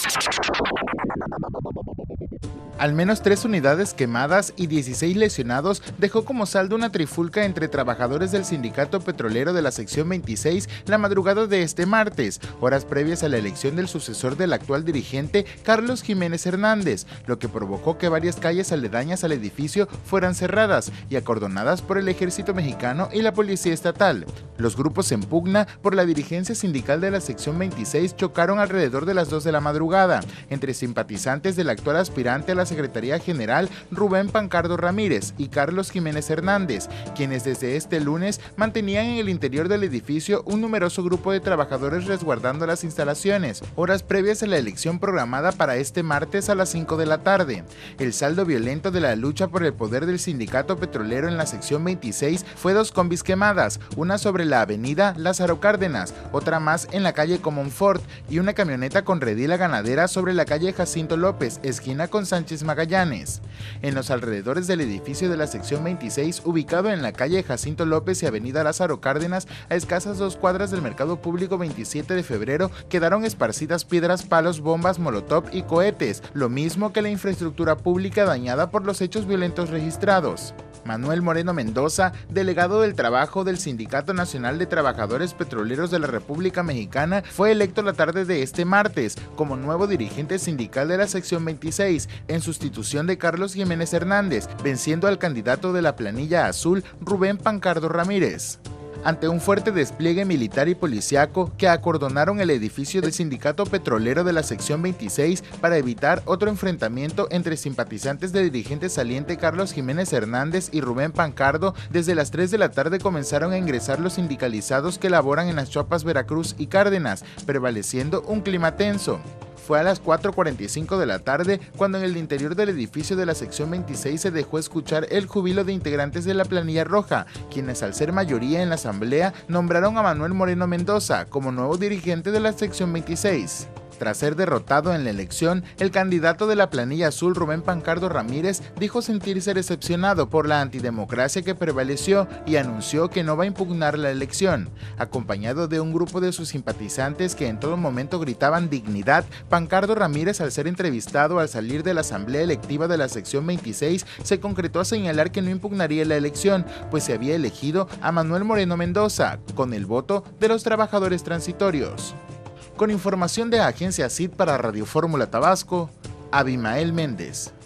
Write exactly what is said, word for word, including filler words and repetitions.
Al menos tres unidades quemadas y dieciséis lesionados dejó como saldo una trifulca entre trabajadores del sindicato petrolero de la sección veintiséis la madrugada de este martes, horas previas a la elección del sucesor del actual dirigente Carlos Jiménez Hernández, lo que provocó que varias calles aledañas al edificio fueran cerradas y acordonadas por el ejército mexicano y la policía estatal. Los grupos en pugna por la dirigencia sindical de la sección veintiséis chocaron alrededor de las dos de la madrugada, entre simpatizantes del actual aspirante a la Secretaría General Rubén Pancardo Ramírez y Carlos Jiménez Hernández, quienes desde este lunes mantenían en el interior del edificio un numeroso grupo de trabajadores resguardando las instalaciones, horas previas a la elección programada para este martes a las cinco de la tarde. El saldo violento de la lucha por el poder del sindicato petrolero en la sección veintiséis fue dos combis quemadas, una sobre la avenida Lázaro Cárdenas, otra más en la calle Comonfort y una camioneta con redila ganadera sobre la calle Jacinto López, esquina con Sánchez Magallanes. En los alrededores del edificio de la sección veintiséis, ubicado en la calle Jacinto López y avenida Lázaro Cárdenas, a escasas dos cuadras del mercado público veintisiete de febrero, quedaron esparcidas piedras, palos, bombas, molotov y cohetes, lo mismo que la infraestructura pública dañada por los hechos violentos registrados. Manuel Moreno Mendoza, delegado del trabajo del Sindicato Nacional de Trabajadores Petroleros de la República Mexicana, fue electo la tarde de este martes como nuevo dirigente sindical de la sección veintiséis, en sustitución de Carlos Jiménez Hernández, venciendo al candidato de la planilla azul, Rubén Pancardo Ramírez. Ante un fuerte despliegue militar y policiaco que acordonaron el edificio del sindicato petrolero de la sección veintiséis para evitar otro enfrentamiento entre simpatizantes del dirigente saliente Carlos Jiménez Hernández y Rubén Pancardo, desde las tres de la tarde comenzaron a ingresar los sindicalizados que laboran en las Choapas Veracruz y Cárdenas, prevaleciendo un clima tenso. Fue a las cuatro cuarenta y cinco de la tarde cuando en el interior del edificio de la sección veintiséis se dejó escuchar el júbilo de integrantes de la planilla roja, quienes al ser mayoría en la asamblea nombraron a Manuel Moreno Mendoza como nuevo dirigente de la sección veintiséis. Tras ser derrotado en la elección, el candidato de la planilla azul, Rubén Pancardo Ramírez, dijo sentirse decepcionado por la antidemocracia que prevaleció y anunció que no va a impugnar la elección. Acompañado de un grupo de sus simpatizantes que en todo momento gritaban dignidad, Pancardo Ramírez, al ser entrevistado al salir de la asamblea electiva de la sección veintiséis, se concretó a señalar que no impugnaría la elección, pues se había elegido a Manuel Moreno Mendoza, con el voto de los trabajadores transitorios. Con información de Agencia C I D para Radio Fórmula Tabasco, Abimael Méndez.